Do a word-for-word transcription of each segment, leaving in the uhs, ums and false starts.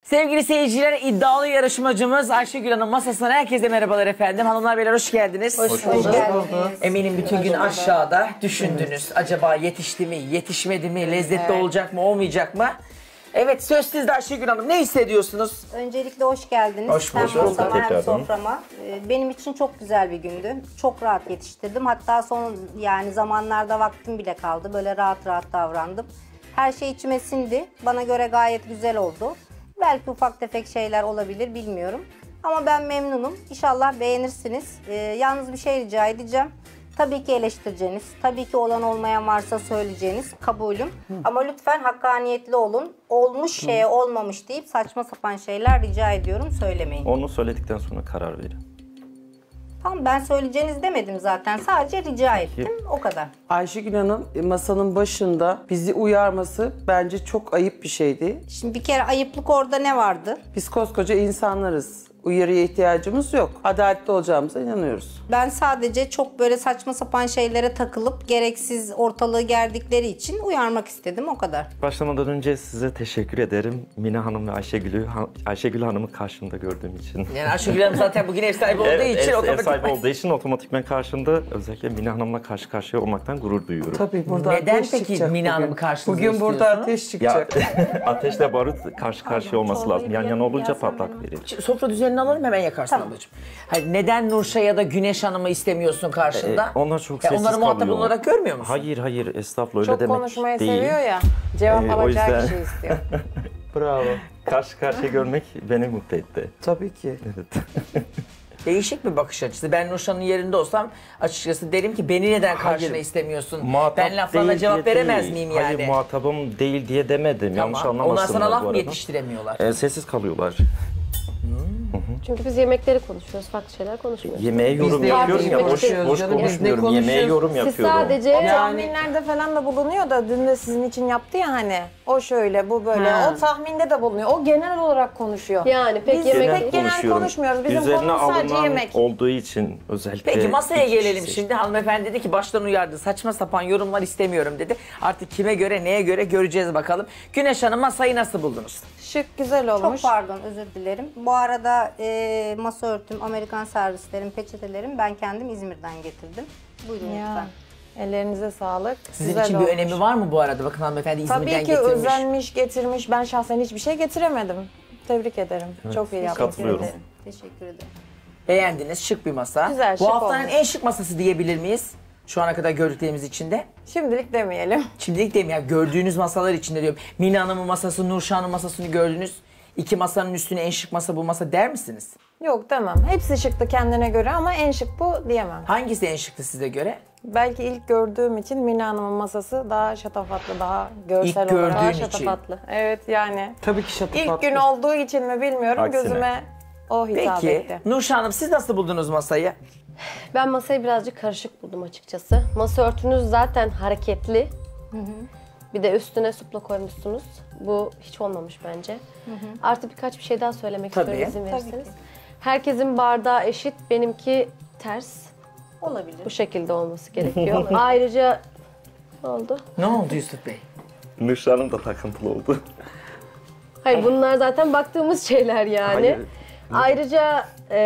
Sevgili seyirciler, iddialı yarışmacımız Ayşegül Hanım masasına herkese merhabalar efendim. Hanımlar beyler hoş geldiniz. Hoş, hoş geldiniz. Eminim bütün gün aşağıda düşündünüz. Evet. Acaba yetişti mi, yetişmedi mi, lezzetli evet. olacak mı, olmayacak mı? Evet, söz sizde Ayşegül Hanım. Ne hissediyorsunuz? Öncelikle hoş geldiniz. Hoş bulduk. Hem masama hem soframa. Benim için çok güzel bir gündü. Çok rahat yetiştirdim. Hatta son yani zamanlarda vaktim bile kaldı. Böyle rahat rahat davrandım. Her şey içime sindi. Bana göre gayet güzel oldu. Belki ufak tefek şeyler olabilir, bilmiyorum. Ama ben memnunum. İnşallah beğenirsiniz. Ee, yalnız bir şey rica edeceğim. Tabii ki eleştireceğiniz, tabii ki olan olmayan varsa söyleyeceğiniz, kabulüm. Hı. Ama lütfen hakkaniyetli olun. Olmuş şeye olmamış deyip saçma sapan şeyler rica ediyorum, söylemeyin. Onu söyledikten sonra karar verin. Tamam, ben söyleyeceğiniz demedim zaten. Sadece rica ettim, o kadar. Ayşegül Hanım masanın başında bizi uyarması bence çok ayıp bir şeydi. Şimdi bir kere ayıplık orada ne vardı? Biz koskoca insanlarız. Uyarıya ihtiyacımız yok. Adaletli olacağımıza inanıyoruz. Ben sadece çok böyle saçma sapan şeylere takılıp gereksiz ortalığı gerdikleri için uyarmak istedim, o kadar. Başlamadan önce size teşekkür ederim. Mine Hanım ve Ayşegül'ü Ayşegül Hanım'ı karşımda gördüğüm için. Yani Ayşegül Hanım zaten bugün ev sahibi olduğu evet, için ev, otomatik... ev sahibi olduğu için otomatikmen karşımda özellikle Mine Hanım'la karşı karşıya olmaktan gurur duyuyorum. Tabii burada Neden ateş peki çıkacak Mine Hanım'ı bugün. karşınızda Bugün burada ateş çıkacak. Ya, ateşle barut karşı karşıya olması lazım. Yan yana olunca patlak verir. Sofra düzenini alalım, hemen yakarsın tamam. Ablacığım. Hayır, neden Nurşah ya da Güneş Hanım'ı istemiyorsun karşında? Ee, onlar çok ya sessiz onları muhatap kalıyor. olarak görmüyor musun? Hayır hayır estağfurullah öyle çok demek değil. Çok konuşmayı seviyor ya, cevap ee, alacağı yüzden... kişi istiyor. Bravo. Karşı karşıya görmek beni mutlu etti. Tabii ki. Evet. Değişik bir bakış açısı. Ben Nurşah'ın yerinde olsam açıkçası derim ki beni neden karşına hayır, istemiyorsun? Ben laflarına cevap veremez değil. miyim yani? Hayır muhatabım değil diye demedim. Tamam. Yanlış anlamasınlar. Onlar sana laf mı yetiştiremiyorlar? Ee, sessiz kalıyorlar. Hmm. Çünkü biz yemekleri konuşuyoruz, farklı şeyler konuşmuyoruz. Yemeğe yorum yapıyorum ya, boş, boş konuşmuyorum. Yemeğe yorum Siz yapıyorum. sadece yani... tahminlerde falan da bulunuyor da dün de sizin için yaptı ya hani. O şöyle, bu böyle. Ha. O tahminde de bulunuyor. O genel olarak konuşuyor. Yani pek biz yemek pek genel konuşmuyoruz. Bizim üzerine konumuz sadece yemek. Olduğu için özellikle. Peki masaya gelelim seçtim. Şimdi. Hanımefendi dedi ki baştan uyardı. Saçma sapan yorumlar istemiyorum dedi. Artık kime göre, neye göre göreceğiz bakalım. Güneş Hanım, masayı nasıl buldunuz? Şık, güzel olmuş. Çok pardon, özür dilerim. Bu arada e, masa örtüm, Amerikan servislerim, peçetelerim ben kendim İzmir'den getirdim. Buyurun ya. lütfen. Ellerinize sağlık. Sizin güzel için olmuş. bir önemi var mı bu arada? Bakın hanımefendi İzmir'den getirmiş. getirmiş. Tabii ki özenmiş, getirmiş. Ben şahsen hiçbir şey getiremedim. Tebrik ederim. Evet. Çok iyi yaptınız. Katılıyorum. Teşekkür ederim. Beğendiniz, şık bir masa. Güzel, bu şık haftanın olmuş. en şık masası diyebilir miyiz? Şu ana kadar gördüklerimiz içinde. Şimdilik demeyelim. Şimdilik demeyelim. Yani gördüğünüz masalar içinde diyorum. Mine Hanım'ın masası, Nurşah'ın masasını gördünüz. İki masanın üstüne en şık masa bu masa der misiniz? Yok demem. Hepsi şıktı kendine göre ama en şık bu diyemem. Hangisi en şıktı size göre? Belki ilk gördüğüm için Mine Hanım'ın masası daha şatafatlı, daha görsel İlk olarak. gördüğün Daha şatafatlı. için. Evet yani. Tabii ki şatafatlı. İlk gün olduğu için mi bilmiyorum, Aksine. gözüme o hitap Peki, etti. Nurşah Hanım siz nasıl buldunuz masayı? Ben masayı birazcık karışık buldum açıkçası. Masa örtünüz zaten hareketli. Hı hı. Bir de üstüne supla koymuşsunuz. Bu hiç olmamış bence. Hı hı. Artı birkaç bir şey daha söylemek Tabii. istiyorum izin verirseniz. Herkesin bardağı eşit, benimki ters. Olabilir. Bu şekilde olması gerekiyor. Ayrıca ne oldu? Ne oldu Yusuf Bey? Nurşah Hanım da takıntılı oldu. Hayır bunlar zaten baktığımız şeyler yani. Hayır. Ayrıca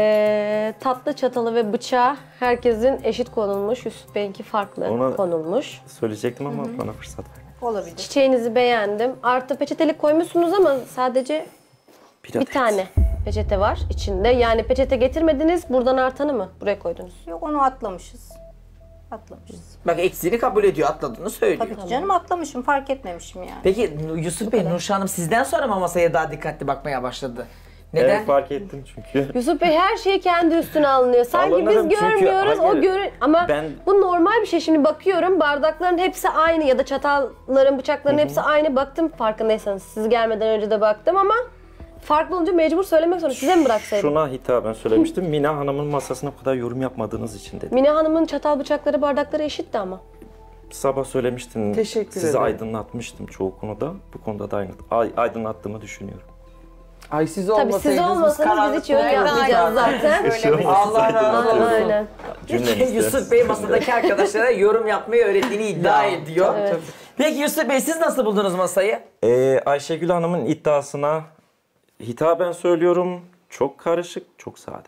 e, tatlı çatalı ve bıçağı herkesin eşit konulmuş. Yusuf Bey'inki farklı Ona konulmuş. Söyleyecektim ama Hı-hı. bana fırsat ver. Olabilir. Çiçeğinizi beğendim. Artı peçetelik koymuşsunuz ama sadece bir, bir tane peçete var içinde. Yani peçete getirmediniz, buradan artanı mı buraya koydunuz? Yok, onu atlamışız. Atlamışız. Bak eksiğini kabul ediyor, atladığını söylüyor. Tabii ki canım, atlamışım, fark etmemişim yani. Peki Yusuf Bey, Nurşah Hanım sizden sonra mı masaya daha dikkatli bakmaya başladı? Neden? Evet fark ettim çünkü. Yusuf Bey her şeyi kendi üstüne alınıyor. Sanki Alınırım biz çünkü, görmüyoruz, hayır, o görün. Ama ben... bu normal bir şey. Şimdi bakıyorum, bardakların hepsi aynı ya da çatalların, bıçakların Hı-hı. hepsi aynı. Baktım farkındaysanız. Siz gelmeden önce de baktım ama farklı olunca mecbur söylemek zorunda. Size mi bıraksaydım? Şuna hitaben söylemiştim. Mine Hanım'ın masasına bu kadar yorum yapmadığınız için dedim. Mine Hanım'ın çatal bıçakları, bardakları eşitti ama. Sabah söylemiştim. Teşekkür Sizi ederim. aydınlatmıştım çoğu konuda. Bu konuda da ay- aydınlattığımı düşünüyorum. Ay siz Tabii olmasaydınız siz olmasanız biz hiç yorum yapmayacağız zaten. Allah razı olsun. Aynen. Yusuf Bey masadaki arkadaşlara yorum yapmayı öğrettiğini iddia ediyor. Evet. Peki Yusuf Bey siz nasıl buldunuz masayı? Ee, Ayşegül Hanım'ın iddiasına hitaben söylüyorum. Çok karışık, çok sade.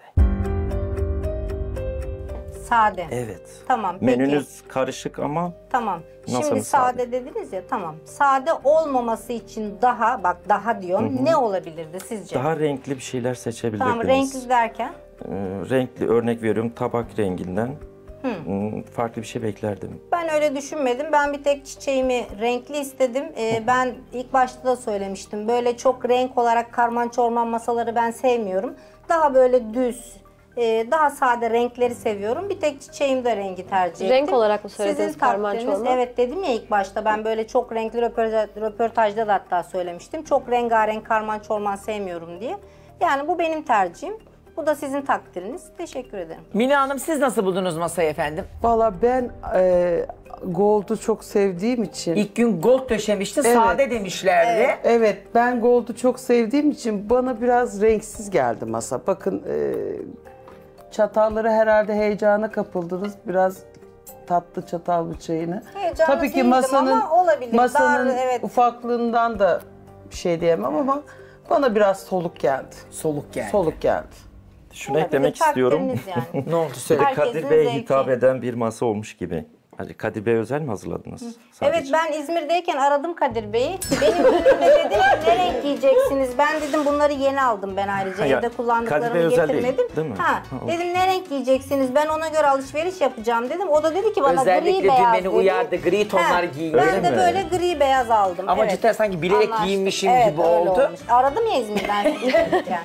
Sade. Evet. Tamam peki. Menünüz karışık ama Tamam. Masamız Şimdi sade, sade. dediniz ya, tamam. Sade olmaması için daha, bak daha diyorum, ne olabilirdi sizce? daha renkli bir şeyler seçebilirdiniz. Tamam, renkli derken? Ee, renkli örnek veriyorum, tabak renginden hmm, farklı bir şey beklerdim. Ben öyle düşünmedim. Ben bir tek çiçeğimi renkli istedim. Ee, ben ilk başta da söylemiştim. Böyle çok renk olarak karman çorman masaları ben sevmiyorum. Daha böyle düz, e, daha sade renkleri seviyorum. Bir tek çiçeğimde rengi tercih ettim. Renk olarak mı söylediniz Sizin karman takdiriniz, çorman? evet dedim ya ilk başta. Ben böyle çok renkli röportaj, röportajda da hatta söylemiştim. Çok rengarenk karman çorman sevmiyorum diye. Yani bu benim tercihim. Bu da sizin takdiriniz. Teşekkür ederim. Mine Hanım siz nasıl buldunuz masayı efendim? Valla ben e, Gold'u çok sevdiğim için... İlk gün gold döşemişti, Evet. sade demişlerdi. Evet, ben Gold'u çok sevdiğim için bana biraz renksiz geldi masa. Bakın e, çatalları herhalde heyecana kapıldınız. Biraz tatlı çatal bıçağını. Heyecanlı değildim ama olabilir. masanın Dar, evet. ufaklığından da bir şey diyemem ama bana biraz soluk geldi. Soluk geldi. Soluk geldi. Şunu Olabilir, eklemek istiyorum. takdiriniz yani. Ne oldu söyle. Herkesin Kadir Bey'e zevki. hitap eden bir masa olmuş gibi. Hani Kadir Bey özel mi hazırladınız? Sadece. Evet, ben İzmir'deyken aradım Kadir Bey'i. Benim önüme dedim ki ne renk giyeceksiniz? Ben dedim bunları yeni aldım ben ayrıca. Ha, ya, Evde Kadir kullandıklarımı Bey özel değil, getirmedim. değil mi? Ha, Ha, o- dedim ne renk giyeceksiniz? Ben ona göre alışveriş yapacağım dedim. O da dedi ki bana Özellikle gri dün beyaz beni dedi. uyardı, gri tonlar Ha, giyin Ben dedi de mi? böyle gri beyaz aldım. Ama evet. cidden sanki bilerek Anlaştık. giyinmişim evet, gibi öyle oldu. olmuş. Aradım ya İzmir'den sizi gelirken.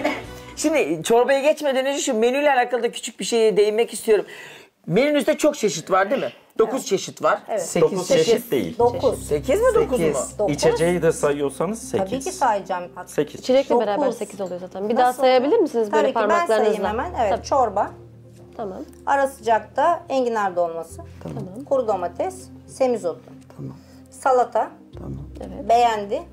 Şimdi çorbaya geçmeden önce şu menüyle alakalı da küçük bir şeye değinmek istiyorum. Menünüzde çok çeşit var değil mi? dokuz çeşit var. Evet. Sekiz Dokuz çeşit. çeşit değil. dokuz. sekiz mi dokuz mu? Sekiz. dokuz. İçeceği de sayıyorsanız sekiz. Tabii ki sayacağım. sekiz. Çilekle Dokuz. beraber sekiz oluyor zaten. Bir Nasıl? daha sayabilir misiniz böyle Tabii ki ben parmaklarınızla? sayayım hemen. Evet, Tabii. çorba. Tamam. Ara sıcakta enginar dolması, kuru domates, semizotu, salata, Evet. beğendi,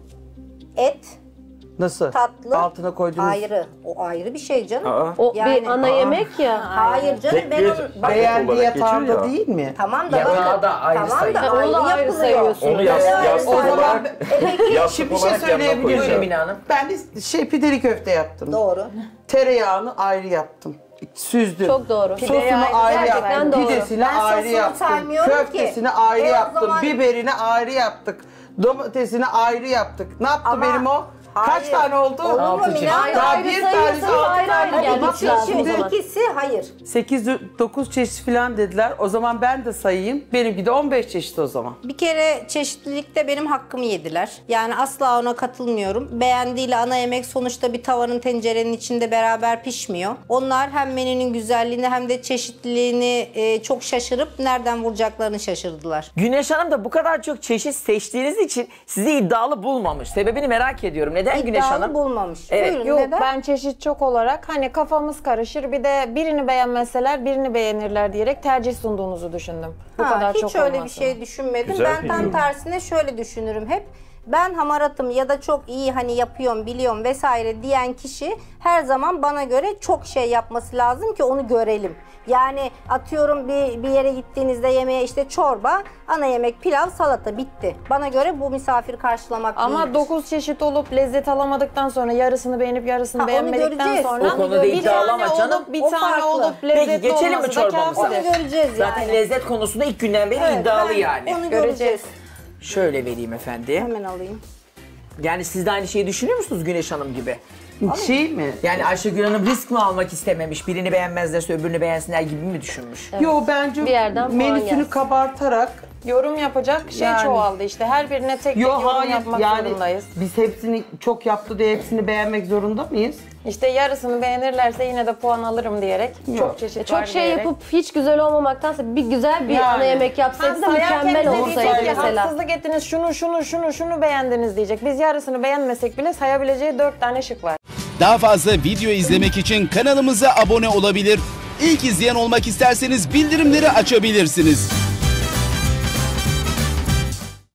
et, Nasıl? tatlı, Altına koydunuz. ayrı. O ayrı bir şey canım. Aa. O Yani- bir ana yemek ya. Hayır canım, Tek ben bir- onu... Bak, Beğendiği olarak geçiyor yatağında ya. değil mi? tamam da Yatağı bakın, da ayrı tamam sayın. da Ha, onu ayrı da ayrı yapılıyor. sayıyorsun. Onu yas, Yani yastık o zaman- olarak, E peki, yastık Şimdi bir şey olarak yanına söyleyebilirim. Buyurun koyacağım. Mine Hanım. Ben de şey pideli köfte yaptım. doğru. Tereyağını ayrı yaptım. Süzdüm. Çok doğru. Sosunu Pideye ayrı, ayrı gerçekten yaptım. doğru. Pidesini Ben ayrı sosunu yaptım. saymıyorum ki. Köftesini ayrı E o yaptım. zaman- Biberini ayrı yaptık. Domatesini ayrı yaptık. Ne yaptı Ama- benim o? Kaç Hayır. tane oldu? Olur mu Altı Mine çeşit. Hanım? Daha Ayrı bir sayıyorsanız tanesi altı ayrı ayrı tane gelmek oldu. lazım o Şimdi zaman. ikisi hayır. sekiz dokuz çeşit falan dediler. O zaman ben de sayayım. Benimki de on beş çeşit o zaman. Bir kere çeşitlilikte benim hakkımı yediler. Yani asla ona katılmıyorum. Beğendiğiyle ana yemek sonuçta bir tavanın tencerenin içinde beraber pişmiyor. Onlar hem menünün güzelliğini hem de çeşitliliğini e, çok şaşırıp nereden vuracaklarını şaşırdılar. Güneş Hanım da bu kadar çok çeşit seçtiğiniz için sizi iddialı bulmamış. Sebebini merak ediyorum. Neden Güneş İddialı Hanım? bulmamış. Evet. Buyurun, Yok neden? ben çeşit çok olarak hani kafamız karışır bir de birini beğenmezseler birini beğenirler diyerek tercih sunduğunuzu düşündüm. Bu Ha, kadar hiç çok öyle bir olmasın. şey düşünmedim. Güzel ben bir tam yorum. tersine şöyle düşünürüm hep. Ben hamaratım ya da çok iyi hani yapıyorum, biliyorum vesaire diyen kişi her zaman bana göre çok şey yapması lazım ki onu görelim. Yani atıyorum bir, bir yere gittiğinizde yemeğe işte çorba, ana yemek, pilav, salata bitti. Bana göre bu misafir karşılamak Ama değildir. dokuz çeşit olup lezzet alamadıktan sonra yarısını beğenip yarısını Ha, onu beğenmedikten göreceğiz. sonra O konuda bir iddialı tane ama canım. olup bir O tane farklı. olup Peki, lezzetli geçelim mi olması da çorbamıza? Onu kafidir. göreceğiz yani. Zaten lezzet konusunda ilk günden beri Evet, iddialı ben yani. Onu Göreceğiz. göreceğiz. Şöyle vereyim efendim. Hemen alayım. Yani siz de aynı şeyi düşünüyor musunuz Güneş Hanım gibi? Şey mi? Yani Ayşegül Hanım risk mi almak istememiş? Birini beğenmezlerse öbürünü beğensinler gibi mi düşünmüş? Yo bence Bir yerden puan menüsünü gelsin. kabartarak Yorum yapacak şey Yani. çoğaldı işte. Her birine tek tek Yo yorum hayır yapmak yani zorundayız. biz hepsini çok yaptı diye hepsini beğenmek zorunda mıyız? İşte yarısını beğenirlerse yine de puan alırım diyerek Yok. çok çeşit Çok var şey diyerek. yapıp hiç güzel olmamaktansa bir güzel bir Yani. ana yemek yapsaydı da Ha, sayarken mükemmel bize olsaydı diyecek ki, mesela. haksızlık ettiniz şunu şunu şunu şunu beğendiniz diyecek. Biz yarısını beğenmesek bile sayabileceği dört tane şık var. Daha fazla video izlemek için kanalımıza abone olabilir. İlk izleyen olmak isterseniz bildirimleri açabilirsiniz.